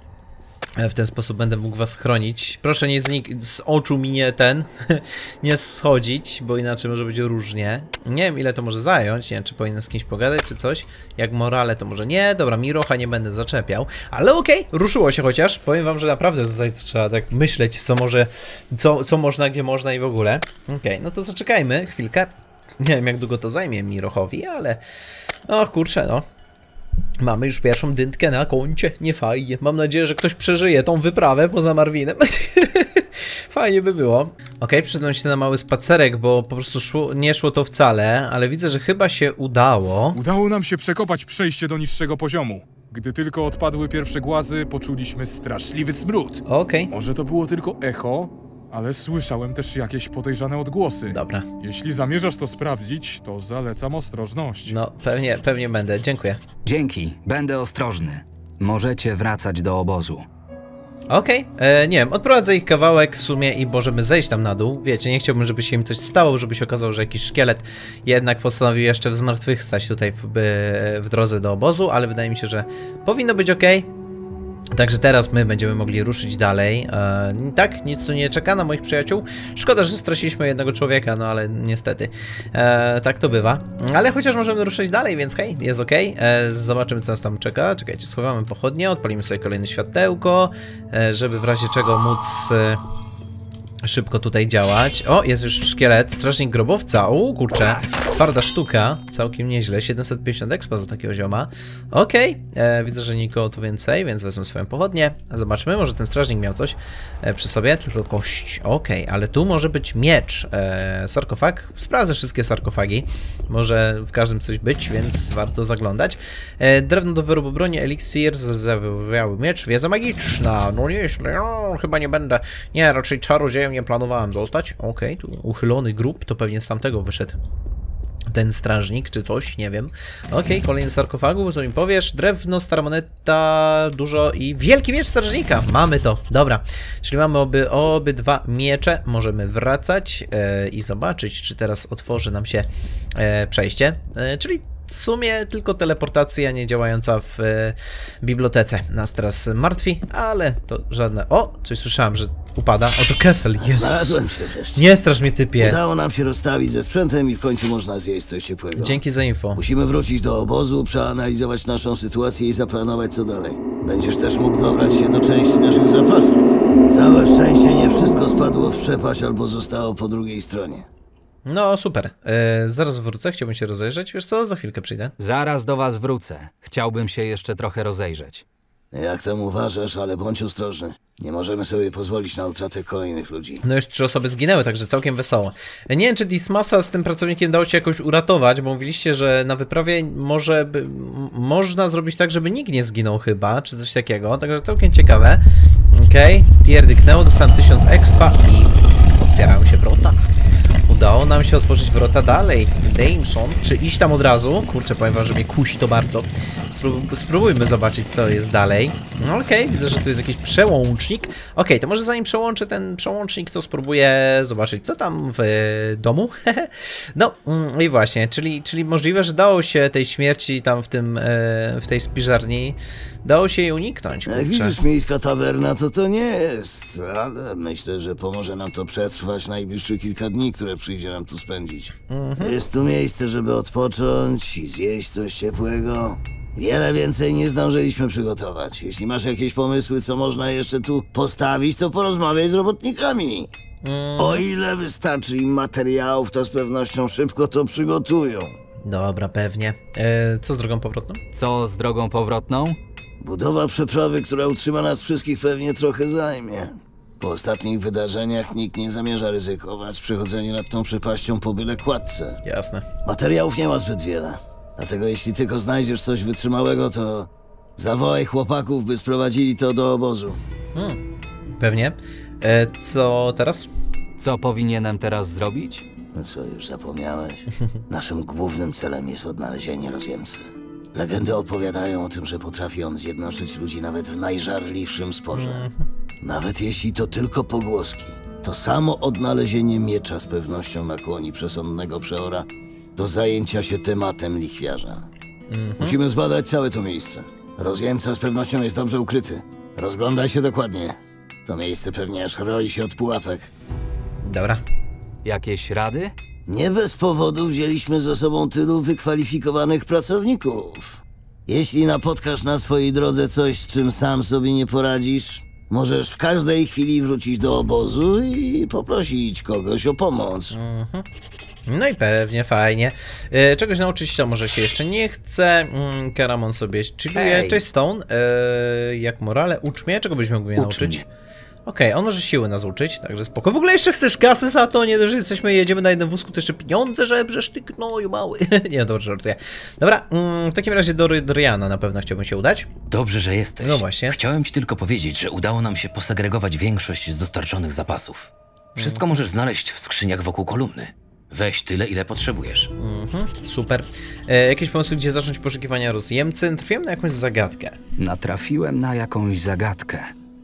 W ten sposób będę mógł was chronić. Proszę nie z oczu mi nie schodzić, bo inaczej może być różnie. Nie wiem, ile to może zająć, nie wiem, czy powinien z kimś pogadać, czy coś. Jak morale, to może nie. Dobra, Mirocha nie będę zaczepiał. Ale ruszyło się chociaż. Powiem wam, że naprawdę tutaj trzeba tak myśleć, co można, gdzie można i w ogóle. No to zaczekajmy chwilkę. Nie wiem, jak długo to zajmie Mirochowi, ale... O kurczę, no. Mamy już pierwszą dyntkę na koncie, nie fajnie. Mam nadzieję, że ktoś przeżyje tą wyprawę poza Marvinem. Fajnie by było. Przyszedłem się na mały spacerek, bo po prostu nie szło to wcale, ale widzę, że chyba się udało. Udało nam się przekopać przejście do niższego poziomu. Gdy tylko odpadły pierwsze głazy, poczuliśmy straszliwy smród. Może to było tylko echo, ale słyszałem też jakieś podejrzane odgłosy. Dobra. Jeśli zamierzasz to sprawdzić, to zalecam ostrożność. No, pewnie będę. Dziękuję. Dzięki, będę ostrożny. Możecie wracać do obozu. Nie wiem, odprowadzę ich kawałek w sumie i możemy zejść tam na dół. Wiecie, nie chciałbym, żeby się im coś stało, żeby się okazało, że jakiś szkielet jednak postanowił jeszcze zmartwychwstać tutaj w drodze do obozu, ale wydaje mi się, że powinno być Także teraz my będziemy mogli ruszyć dalej. Tak, nic tu nie czeka na moich przyjaciół. Szkoda, że straciliśmy jednego człowieka, no ale niestety. Tak to bywa. Ale chociaż możemy ruszyć dalej, więc hej, jest zobaczymy, co nas tam czeka. Czekajcie, schowamy pochodnie, odpalimy sobie kolejne światełko, żeby w razie czego móc... szybko tutaj działać. O, jest już szkielet, strażnik grobowca. Kurczę, twarda sztuka, całkiem nieźle. 750 expa za takiego zioma. Widzę, że nikogo tu więcej, więc wezmę swoją pochodnię. Zobaczmy, może ten strażnik miał coś przy sobie, tylko kość. Ale tu może być miecz. Sarkofag. Sprawdzę wszystkie sarkofagi. Może w każdym coś być, więc warto zaglądać. Drewno do wyrobu broni, eliksir, zawyłały miecz, wiedza magiczna. No nieźle, chyba nie będę. Nie, raczej czarodziejem nie planowałem zostać. Tu uchylony grób, to pewnie z tamtego wyszedł ten strażnik, czy coś, nie wiem. Kolejny sarkofagu, co mi powiesz? Drewno, stara moneta, dużo i wielki miecz strażnika. Mamy to, dobra. Czyli mamy obydwa miecze. Możemy wracać i zobaczyć, czy teraz otworzy nam się przejście. Czyli w sumie tylko teleportacja nie działająca w bibliotece nas teraz martwi, ale to żadne... Coś słyszałem, że upada. Oto Kessel, jest. Znalazłem się wreszcie. Nie strasz mnie, typie. Udało nam się rozstawić ze sprzętem i w końcu można zjeść coś ciepłego. Dzięki za info. Musimy wrócić do obozu, przeanalizować naszą sytuację i zaplanować co dalej. Będziesz też mógł dobrać się do części naszych zapasów. Całe szczęście nie wszystko spadło w przepaść albo zostało po drugiej stronie. No super, zaraz wrócę, chciałbym się rozejrzeć, wiesz co, za chwilkę przyjdę. Zaraz do was wrócę. Chciałbym się jeszcze trochę rozejrzeć. Jak tam uważasz, ale bądź ostrożny. Nie możemy sobie pozwolić na utratę kolejnych ludzi. No już 3 osoby zginęły, także całkiem wesoło. Nie wiem, czy Dismasa z tym pracownikiem dało się jakoś uratować, bo mówiliście, że na wyprawie można zrobić tak, żeby nikt nie zginął chyba, czy coś takiego, także całkiem ciekawe. Pierdyknęło, dostałem 1000 expa i otwierają się wrota. Udało nam się otworzyć wrota dalej. Jameson, czy iść tam od razu? Kurczę, powiem wam, że mnie kusi to bardzo. Spróbujmy zobaczyć, co jest dalej. Widzę, że tu jest jakiś przełącznik. To może zanim przełączę ten przełącznik, to spróbuję zobaczyć, co tam w domu. No i właśnie, czyli możliwe, że dało się tej śmierci tam w tej spiżarni, dało się jej uniknąć. Jak widzisz, miejska tawerna to nie jest, ale myślę, że pomoże nam to przetrwać najbliższe kilka dni, które przyjdzie nam tu spędzić. Jest tu miejsce, żeby odpocząć i zjeść coś ciepłego. Wiele więcej nie zdążyliśmy przygotować. Jeśli masz jakieś pomysły, co można jeszcze tu postawić, to porozmawiaj z robotnikami. O ile wystarczy im materiałów, to z pewnością szybko to przygotują. Dobra, pewnie. Co z drogą powrotną? Co z drogą powrotną? Budowa przeprawy, która utrzyma nas wszystkich, pewnie trochę zajmie. Po ostatnich wydarzeniach nikt nie zamierza ryzykować przechodzenia nad tą przepaścią po byle kładce. Jasne. Materiałów nie ma zbyt wiele. Dlatego jeśli tylko znajdziesz coś wytrzymałego, to zawołaj chłopaków, by sprowadzili to do obozu. Pewnie. Co teraz? Co powinienem teraz zrobić? No co, już zapomniałeś? Naszym głównym celem jest odnalezienie rozjemcy. Legendy opowiadają o tym, że potrafi on zjednoczyć ludzi nawet w najżarliwszym sporze. Nawet jeśli to tylko pogłoski. To samo odnalezienie miecza z pewnością nakłoni przesądnego przeora do zajęcia się tematem lichwiarza. Musimy zbadać całe to miejsce. Rozjemca z pewnością jest dobrze ukryty. Rozglądaj się dokładnie. To miejsce pewnie aż roi się od pułapek. Dobra. Jakieś rady? Nie bez powodu wzięliśmy ze sobą tylu wykwalifikowanych pracowników. Jeśli napotkasz na swojej drodze coś, z czym sam sobie nie poradzisz, możesz w każdej chwili wrócić do obozu i poprosić kogoś o pomoc. No i pewnie, fajnie. Czegoś nauczyć to może się jeszcze nie chce. Karamon sobie chilluje. Cześć Stone. Jak morale? Ucz mnie. Czego byś mógł mnie nauczyć? Okej, on może siły nas uczyć, także spoko. W ogóle jeszcze chcesz kasy za to? Nie dość, że jesteśmy, jedziemy na jednym wózku, to jeszcze pieniądze żebrzesz, ty gnoju mały. Nie, dobrze, żartuję. Dobra, w takim razie do Riana na pewno chciałbym się udać. Dobrze, że jesteś. No właśnie. Chciałem ci tylko powiedzieć, że udało nam się posegregować większość z dostarczonych zapasów. Wszystko możesz znaleźć w skrzyniach wokół kolumny. Weź tyle, ile potrzebujesz. Super. Jakieś pomysły, gdzie zacząć poszukiwania rozjemcy? Trafiłem na jakąś zagadkę. Natrafiłem na jakąś zagadkę.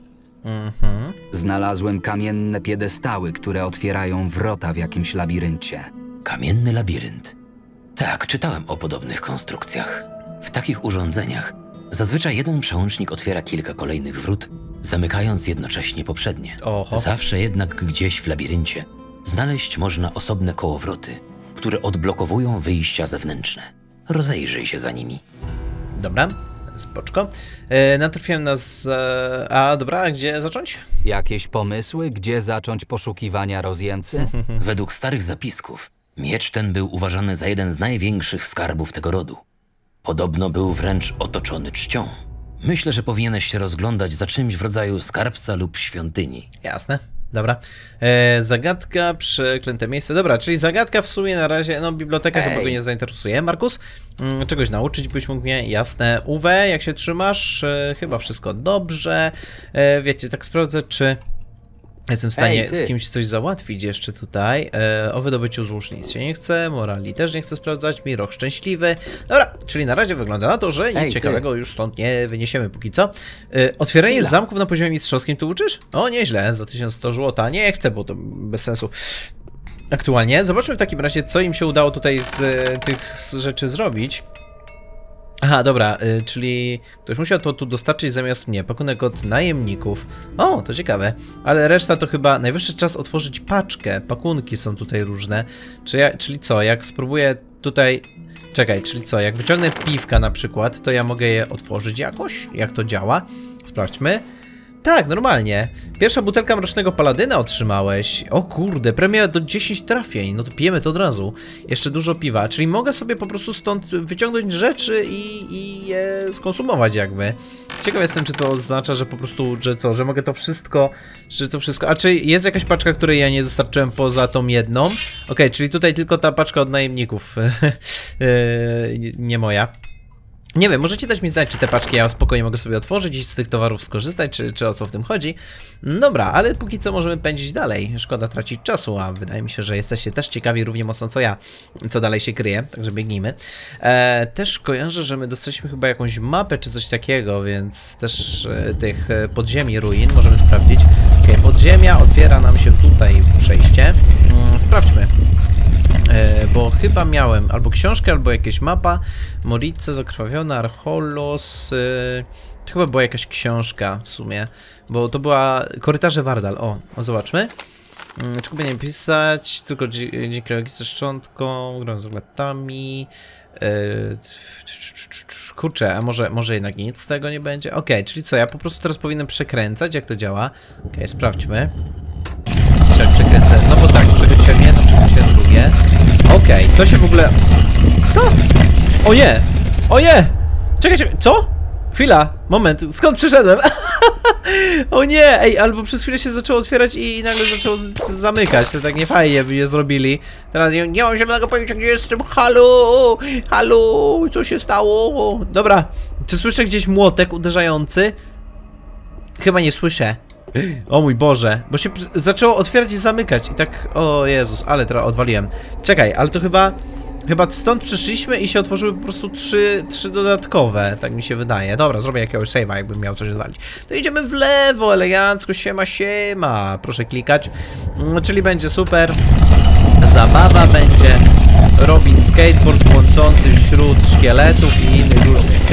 Znalazłem kamienne piedestały, które otwierają wrota w jakimś labiryncie. Kamienny labirynt. Tak, czytałem o podobnych konstrukcjach. W takich urządzeniach zazwyczaj jeden przełącznik otwiera kilka kolejnych wrót, zamykając jednocześnie poprzednie. Oho. Zawsze jednak gdzieś w labiryncie znaleźć można osobne kołowroty, które odblokowują wyjścia zewnętrzne. Rozejrzyj się za nimi. Dobra, spoczko. Natrafiłem na dobra, a gdzie zacząć? Jakieś pomysły, gdzie zacząć poszukiwania rozjemcy? Według starych zapisków miecz ten był uważany za jeden z największych skarbów tego rodu. Podobno był wręcz otoczony czcią. Myślę, że powinieneś się rozglądać za czymś w rodzaju skarbca lub świątyni. Jasne. Dobra. Zagadka, przeklęte miejsce. Dobra, czyli zagadka w sumie na razie, no biblioteka chyba go nie zainteresuje. Markus, czegoś nauczyć byś mógł mnie? Jasne. Uwe, jak się trzymasz? Chyba wszystko dobrze. Wiecie, tak sprawdzę, czy jestem w stanie z kimś coś załatwić jeszcze tutaj. O wydobyciu złóż nic się nie chce, morali też nie chcę sprawdzać, Miroch szczęśliwy. Dobra, czyli na razie wygląda na to, że nic ciekawego już stąd nie wyniesiemy póki co. Otwieranie zamków na poziomie mistrzowskim tu uczysz? O, nieźle, za 1100 złota. Nie chcę, bo to bez sensu. Aktualnie. Zobaczmy w takim razie, co im się udało tutaj z tych rzeczy zrobić. Aha, dobra, czyli ktoś musiał to tu dostarczyć zamiast mnie. Pakunek od najemników. O, to ciekawe. Ale reszta to chyba najwyższy czas otworzyć paczkę. Pakunki są tutaj różne. Czyli co, jak spróbuję tutaj... Czekaj, czyli co, jak wyciągnę piwka na przykład, to ja mogę je otworzyć jakoś? Jak to działa? Sprawdźmy. Tak, normalnie. Pierwsza butelka Mrocznego Paladyna otrzymałeś. O kurde, premia do 10 trafień. No to pijemy to od razu. Jeszcze dużo piwa, czyli mogę sobie po prostu stąd wyciągnąć rzeczy i je skonsumować jakby. Ciekaw jestem, czy to oznacza, że po prostu, że co, że mogę to wszystko, a czy jest jakaś paczka, której ja nie dostarczyłem poza tą jedną? Okej, czyli tutaj tylko ta paczka od najemników. Nie moja. Nie wiem, możecie dać mi znać, czy te paczki ja spokojnie mogę sobie otworzyć i z tych towarów skorzystać, czy o co w tym chodzi. Dobra, ale póki co możemy pędzić dalej. Szkoda tracić czasu, a wydaje mi się, że jesteście też ciekawi równie mocno co ja, co dalej się kryje, także biegnijmy. Też kojarzę, że my dostaliśmy chyba jakąś mapę czy coś takiego, więc też tych podziemi ruin możemy sprawdzić. Okej, podziemia, otwiera nam się tutaj przejście. Sprawdźmy. Bo chyba miałem albo książkę, albo jakieś mapa. Morice, zakrwawiona, Archolos. To chyba była jakaś książka w sumie. Bo to była Korytarze Wardal. O, zobaczmy. Czego by nie pisać? Tylko dzięki logice szczątką, gram z latami. Kurczę, a może jednak nic z tego nie będzie? Okej, czyli co, ja po prostu teraz powinienem przekręcać, jak to działa. Okej, sprawdźmy. Przekręcę, no bo tak, przekręciłem jedno, przekręciłem drugie. Okej, to się w ogóle... Co? O nie! O nie! Czekaj, co? Chwila, moment, skąd przyszedłem? O nie, ej, albo przez chwilę się zaczęło otwierać i nagle zaczęło zamykać, to tak nie fajnie by je zrobili. Teraz nie mam żadnego pojęcia, gdzie jestem, halo, halo, co się stało? Dobra, czy słyszę gdzieś młotek uderzający? Chyba nie słyszę. O mój Boże, bo się zaczęło otwierać i zamykać i tak, o Jezus, ale teraz odwaliłem. Czekaj, ale to chyba stąd przyszliśmy i się otworzyły po prostu trzy dodatkowe, tak mi się wydaje. Dobra, zrobię jakiegoś save'a, jakbym miał coś odwalić. To idziemy w lewo, elegancko, siema. Proszę klikać. Czyli będzie super. Zabawa będzie. Robin skateboard błądzący wśród szkieletów i innych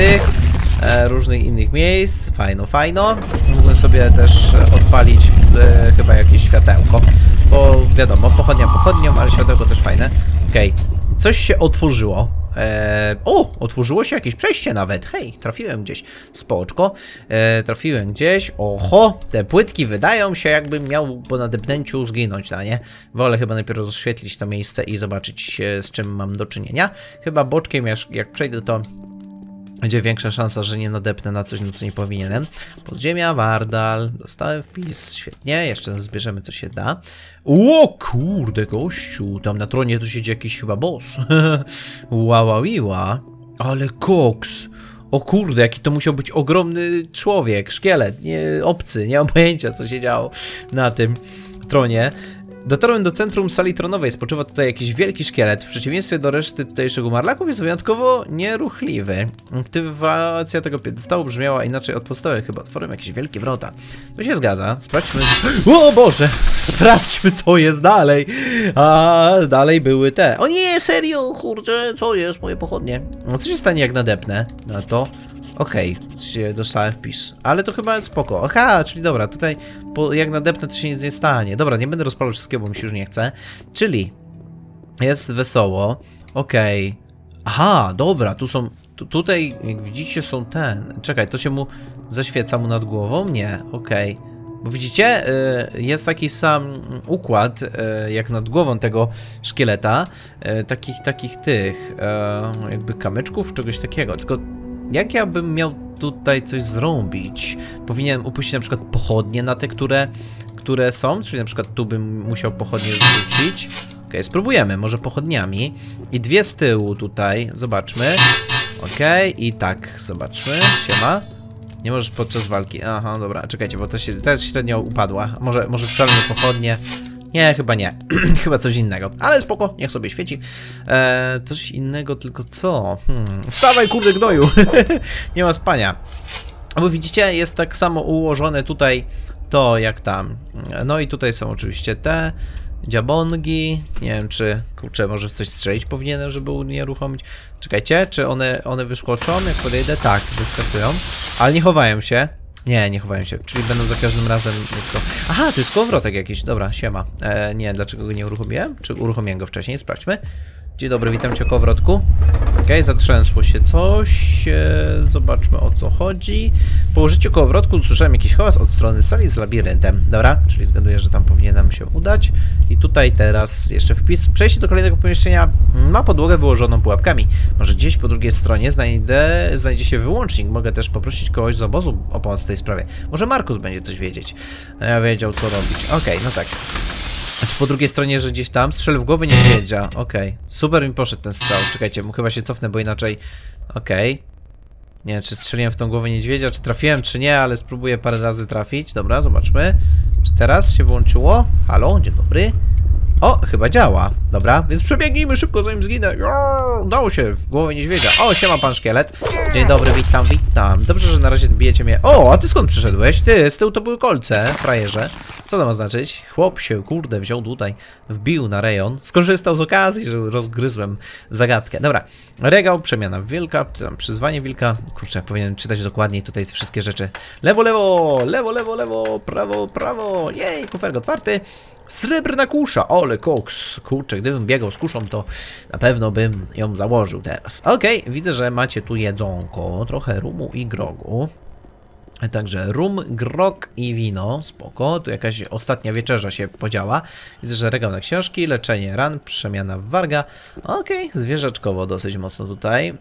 różnych innych miejsc. Fajno. Mógłbym sobie też odpalić chyba jakieś światełko. Bo wiadomo, pochodnią, ale światełko też fajne. Okej. Coś się otworzyło. O! Otworzyło się jakieś przejście nawet. Hej, trafiłem gdzieś. Spoczko. Trafiłem gdzieś. Oho! Te płytki wydają się, jakbym miał po nadepnięciu zginąć, no nie? Wolę chyba najpierw rozświetlić to miejsce i zobaczyć, z czym mam do czynienia. Chyba boczkiem, jak przejdę, to będzie większa szansa, że nie nadepnę na coś, na co nie powinienem. Podziemia, Wardal. Dostałem wpis. Świetnie. Jeszcze zbierzemy, co się da. O kurde, gościu. Tam na tronie tu siedzi jakiś chyba boss. Łaławiła. Ale koks. O kurde, jaki to musiał być ogromny człowiek, szkielet, nie obcy. Nie mam pojęcia, co się działo na tym tronie. Dotarłem do centrum sali tronowej, spoczywa tutaj jakiś wielki szkielet. W przeciwieństwie do reszty tutejszych umarlaków jest wyjątkowo nieruchliwy. Aktywacja tego piedestału brzmiała inaczej od podstawy, chyba otworem jakieś wielkie wrota. To się zgadza, sprawdźmy... O Boże! Sprawdźmy, co jest dalej! A dalej były te... O nie, serio, kurczę, co jest, moje pochodnie? No co się stanie, jak nadepnę na to? Okej, dostałem wpis. Ale to chyba spoko. Aha, czyli dobra, tutaj jak nadepnę, to się nic nie stanie. Dobra, nie będę rozpalał wszystkiego, bo mi się już nie chce. Czyli jest wesoło. Okej. Aha, dobra, tu są... Tutaj, jak widzicie, są Czekaj, to się mu zaświeca mu nad głową? Nie, okej. Bo widzicie, jest taki sam układ, jak nad głową tego szkieleta. Takich jakby kamyczków, czegoś takiego. Tylko jak ja bym miał tutaj coś zrobić? Powinienem upuścić na przykład pochodnie na te, które są, czyli na przykład tu bym musiał pochodnie zrzucić. Okej, spróbujemy, może pochodniami. I dwie z tyłu tutaj, zobaczmy. Okej, i tak, zobaczmy, siema. Nie możesz podczas walki, aha, dobra, czekajcie, bo to jest średnio upadła. Może wcale nie pochodnie. Nie, chyba nie. Chyba coś innego. Ale spoko, niech sobie świeci. Coś innego, tylko co? Wstawaj, kurde gnoju! Nie ma spania. Bo widzicie, jest tak samo ułożone tutaj to, jak tam. No i tutaj są oczywiście te dziabongi. Nie wiem, czy... Kurczę, może w coś strzelić powinienem, żeby unieruchomić. Czekajcie, czy one wyskoczą, jak podejdę? Tak, wyskakują. Ale nie chowają się. Nie chowają się, czyli będą za każdym razem tylko... Aha, to jest kołowrotek jakiś, dobra, siema. Nie, dlaczego go nie uruchomiłem? Czy uruchomiłem go wcześniej? Sprawdźmy. Dzień dobry, witam cię, kołowrotku. Okej, zatrzęsło się coś. Zobaczmy, o co chodzi. Po użyciu kołowrotku usłyszałem jakiś hałas od strony sali z labiryntem. Dobra, czyli zgaduję, że tam powinien nam się udać. I tutaj teraz jeszcze wpis. Przejście do kolejnego pomieszczenia ma podłogę wyłożoną pułapkami. Może gdzieś po drugiej stronie znajdzie się wyłącznik. Mogę też poprosić kogoś z obozu o pomoc w tej sprawie. Może Markus będzie coś wiedzieć. Ja wiedział, co robić. Okej, no tak. Znaczy po drugiej stronie, że gdzieś tam strzel w głowę niedźwiedzia. Okej. Super mi poszedł ten strzał. Czekajcie, chyba się cofnę, bo inaczej... Okej. Nie wiem, czy strzeliłem w tą głowę niedźwiedzia, czy trafiłem, czy nie, ale spróbuję parę razy trafić. Dobra, zobaczmy. Czy teraz się włączyło? Halo, dzień dobry. O, chyba działa. Dobra, więc przebiegnijmy szybko, zanim zginę. Udało się, w głowę niedźwiedzia. O, siema pan szkielet. Dzień dobry, witam, witam. Dobrze, że na razie bijecie mnie. O, a ty skąd przyszedłeś? Ty, z tyłu to były kolce, frajerze. Co to ma znaczyć? Chłop się, kurde, wziął tutaj, wbił na rejon. Skorzystał z okazji, że rozgryzłem zagadkę. Dobra, regał, przemiana w wilka, tam przyzwanie wilka. Kurczę, powinienem czytać dokładniej tutaj te wszystkie rzeczy. Lewo, lewo, lewo, lewo, lewo, prawo, prawo. Jej, kuferek otwarty. Srebrna kusza, ole koks. Kurczę, gdybym biegał z kuszą, to na pewno bym ją założył teraz. Okej, widzę, że macie tu jedzonko, trochę rumu i grogu. Także rum, grog i wino, spoko. Tu jakaś ostatnia wieczerza się podziała. Widzę, że regał na książki, leczenie ran, przemiana w warga. Okej, zwierzaczkowo dosyć mocno tutaj.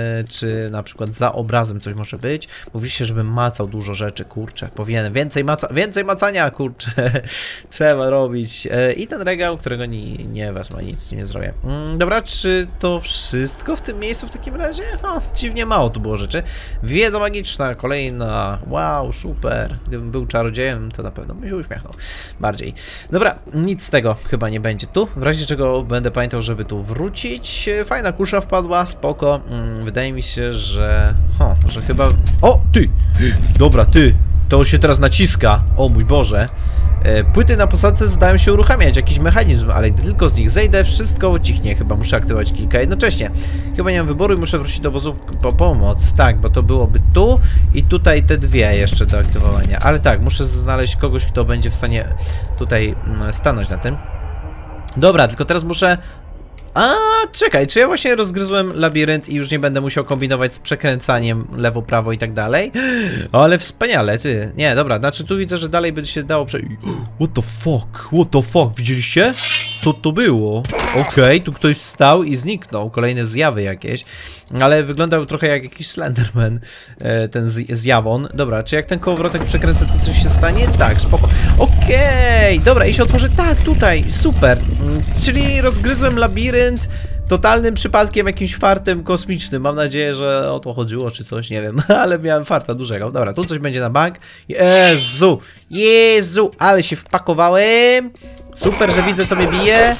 Czy na przykład za obrazem coś może być? Mówi się, żebym macał dużo rzeczy, kurczę. Powinienem więcej macania, kurczę. Trzeba robić. I ten regał, którego nie wezmę, nic nie zrobię. Dobra, czy to wszystko w tym miejscu w takim razie? No, dziwnie mało tu było rzeczy. Wiedza magiczna, kolejna. Wow, super. Gdybym był czarodziejem, to na pewno bym się uśmiechnął bardziej. Dobra, nic z tego chyba nie będzie tu. W razie czego będę pamiętał, żeby tu wrócić. Fajna kusza wpadła, spoko. Wydaje mi się, że... że chyba... O, ty! Dobra, ty! To się teraz naciska. O mój Boże. Płyty na posadce zdają się uruchamiać, jakiś mechanizm, ale gdy tylko z nich zejdę, wszystko ucichnie. Chyba muszę aktywować kilka jednocześnie. Chyba nie mam wyboru i muszę wrócić do obozu po pomoc. Tak, bo to byłoby tu i tutaj te dwie jeszcze do aktywowania. Ale tak, muszę znaleźć kogoś, kto będzie w stanie tutaj stanąć na tym. Dobra, tylko teraz muszę... A, czekaj, czy ja właśnie rozgryzłem labirynt i już nie będę musiał kombinować z przekręcaniem lewo, prawo i tak dalej? Ale wspaniale, ty. Nie, dobra, znaczy tu widzę, że dalej będzie się dało What the fuck, widzieliście? Co to było? Okej, tu ktoś stał i zniknął, kolejne zjawy jakieś. Ale wyglądał trochę jak jakiś Slenderman, ten zjawon. Dobra, czy jak ten kołowrotek przekręcę, to coś się stanie? Tak, spoko. Okej, dobra, i się otworzy, tak, tutaj, super. Czyli rozgryzłem labirynt totalnym przypadkiem, jakimś fartem kosmicznym. Mam nadzieję, że o to chodziło, czy coś, nie wiem. Ale miałem farta dużego. Dobra, tu coś będzie na bank. Jezu, ale się wpakowałem. Super, że widzę, co mnie bije.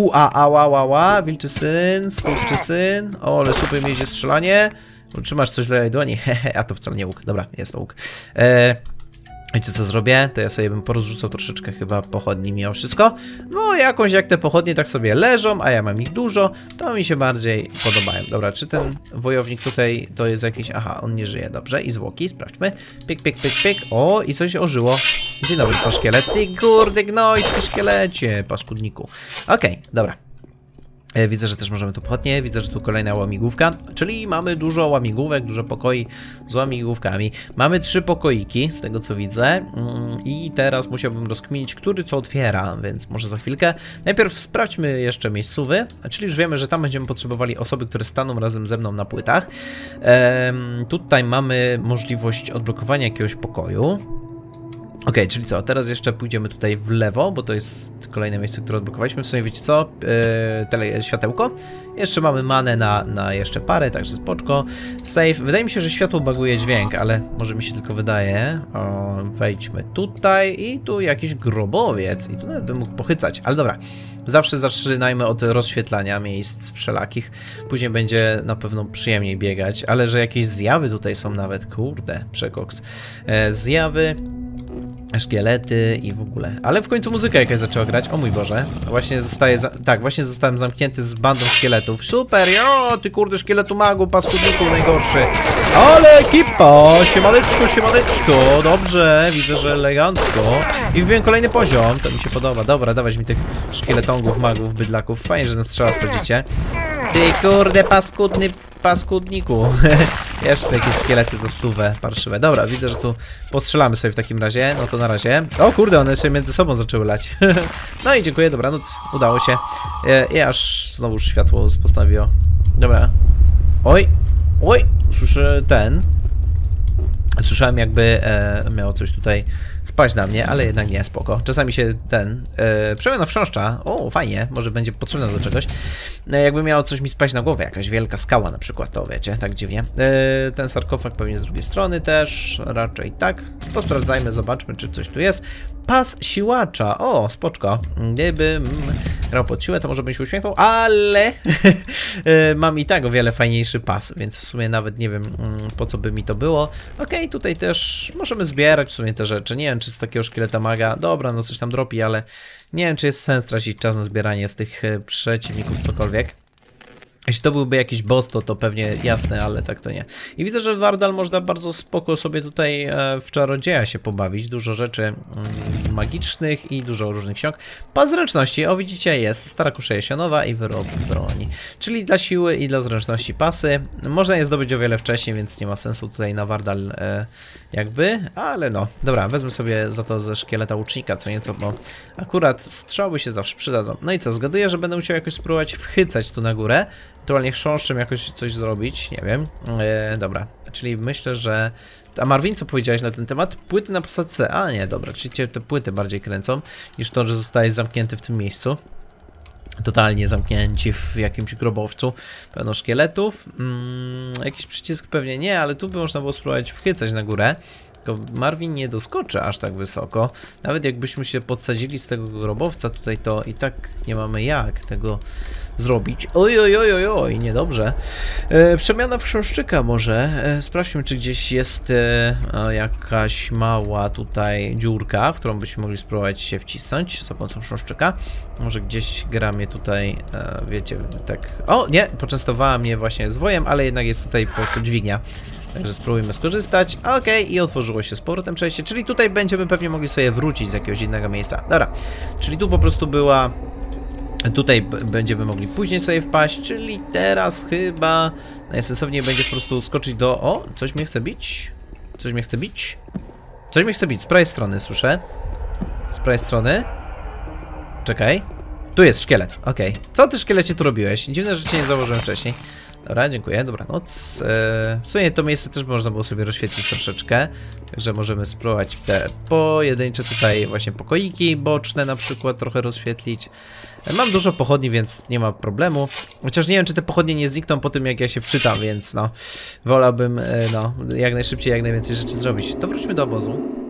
Wilczy syn, skurczy syn. O, ale super mi idzie strzelanie. Trzymasz coś dla dłoni? Hehe, a to wcale nie łuk. Dobra, jest to łuk. Wiecie, co zrobię? To ja sobie bym porozrzucał troszeczkę chyba pochodni mimo wszystko. No jakąś jak te pochodnie tak sobie leżą, a ja mam ich dużo, to mi się bardziej podobają. Dobra, czy ten wojownik tutaj to jest jakiś... Aha, on nie żyje, dobrze. I zwłoki, sprawdźmy. Pyk, pyk, pyk, pyk. O, i coś ożyło. Dzień dobry, po szkielet. Ty kurde gnojski szkielecie, paskudniku. Okej, dobra. Widzę, że też możemy tu pochodnie, widzę, że tu kolejna łamigłówka, czyli mamy dużo łamigłówek, dużo pokoi z łamigłówkami. Mamy 3 pokoiki, z tego co widzę, i teraz musiałbym rozkminić, który co otwiera, więc może za chwilkę. Najpierw sprawdźmy jeszcze miejscowy, czyli już wiemy, że tam będziemy potrzebowali osoby, które staną razem ze mną na płytach. Tutaj mamy możliwość odblokowania jakiegoś pokoju. Okej, czyli co, teraz jeszcze pójdziemy tutaj w lewo, bo to jest kolejne miejsce, które odblokowaliśmy. W sumie wiecie co, światełko. Jeszcze mamy manę na jeszcze parę, także spoczko. Save. Wydaje mi się, że światło baguje dźwięk, ale może mi się tylko wydaje. Wejdźmy tutaj i tu jakiś grobowiec. I tu nawet bym mógł pochycać, ale dobra. Zawsze zaczynajmy od rozświetlania miejsc wszelakich. Później będzie na pewno przyjemniej biegać, ale że jakieś zjawy tutaj są nawet, kurde, przekoks. Zjawy... Szkielety i w ogóle. Ale w końcu muzyka jakaś zaczęła grać. O mój Boże. Właśnie właśnie zostałem zamknięty z bandą szkieletów. Super, jo, ty kurde szkieletu magu, paskudniku najgorszy. Ale ekipa, siemaneczko. Dobrze, widzę, że elegancko. I wbiłem kolejny poziom, to mi się podoba. Dobra, dawać mi tych szkieletongów, magów, bydlaków. Fajnie, że na strzała schodzicie. Ty kurde paskudniku. Jeszcze jakieś szkielety za 100 parszywe. Dobra, widzę, że tu postrzelamy sobie w takim razie. No to na razie. O kurde, one się między sobą zaczęły lać. No i dziękuję, dobranoc. Udało się. I aż znowu światło postanowiło. Dobra. Oj. Słyszę Słyszałem, jakby miało coś tutaj spaść na mnie, ale jednak nie, spoko. Czasami się przemiana wstrząszcza. O, fajnie, może będzie potrzebna do czegoś. Jakby miało coś mi spaść na głowę, jakaś wielka skała na przykład, to wiecie, tak dziwnie. Ten sarkofag pewnie z drugiej strony też, raczej tak. Posprawdzajmy, zobaczmy, czy coś tu jest. Pas siłacza, o, spoczko. Gdybym grał pod siłę, to może bym się uśmiechnął, ale mam i tak o wiele fajniejszy pas, więc w sumie nawet nie wiem, po co by mi to było. Okej, tutaj też możemy zbierać w sumie te rzeczy. Nie wiem, czy z takiego szkieleta maga, dobra, no coś tam dropi, ale nie wiem, czy jest sens tracić czas na zbieranie z tych przeciwników cokolwiek. Jeśli to byłby jakiś boss, to pewnie jasne, ale tak to nie. I widzę, że w Wardal można bardzo spoko sobie tutaj w czarodzieja się pobawić. Dużo rzeczy magicznych i dużo różnych ksiąg. Pas zręczności, o widzicie, jest stara kusza jesionowa i wyrób broni. Czyli dla siły i dla zręczności pasy. Można je zdobyć o wiele wcześniej, więc nie ma sensu tutaj na Wardal jakby, ale no. Dobra, wezmę sobie za to ze szkieleta łucznika co nieco, bo akurat strzały się zawsze przydadzą. No i co, zgaduję, że będę musiał jakoś spróbować wchycać tu na górę. Ewentualnie chrząszczem jakoś coś zrobić, nie wiem. Dobra, czyli myślę, że... A Marvin, co powiedziałeś na ten temat? Płyty na posadzce. A nie, dobra, czyli cię te płyty bardziej kręcą, niż to, że zostałeś zamknięty w tym miejscu. Totalnie zamknięci w jakimś grobowcu. Pełno szkieletów. Jakiś przycisk pewnie nie, ale tu by można było spróbować wchycać na górę. Tylko Marvin nie doskoczy aż tak wysoko. Nawet jakbyśmy się podsadzili z tego grobowca tutaj, to i tak nie mamy jak tego zrobić. Oj, niedobrze. Przemiana w chrząszczyka może. Sprawdźmy, czy gdzieś jest jakaś mała tutaj dziurka, w którą byśmy mogli spróbować się wcisnąć za pomocą chrząszczyka. Może gdzieś gra mnie tutaj, wiecie, tak... O, nie! Poczęstowała mnie właśnie zwojem, ale jednak jest tutaj po prostu dźwignia. Także spróbujmy skorzystać. Okej, i otworzyło się z powrotem przejście, czyli tutaj będziemy pewnie mogli sobie wrócić z jakiegoś innego miejsca. Dobra, czyli tu po prostu była... Tutaj będziemy mogli później sobie wpaść, czyli teraz chyba najsensowniej będzie po prostu skoczyć do... O, coś mnie chce bić? Coś mnie chce bić? Coś mnie chce bić, z prawej strony słyszę. Z prawej strony. Czekaj. Tu jest szkielet, okej. Co ty, szkielecie, tu robiłeś? Dziwne, że cię nie zauważyłem wcześniej. Dobra, dziękuję, dobranoc. W sumie to miejsce też można było sobie rozświetlić troszeczkę. Także możemy spróbować te pojedyncze tutaj właśnie pokoiki boczne na przykład trochę rozświetlić. Mam dużo pochodni, więc nie ma problemu. Chociaż nie wiem, czy te pochodnie nie znikną po tym, jak ja się wczytam, więc no wolałbym no jak najszybciej, jak najwięcej rzeczy zrobić. To wróćmy do obozu.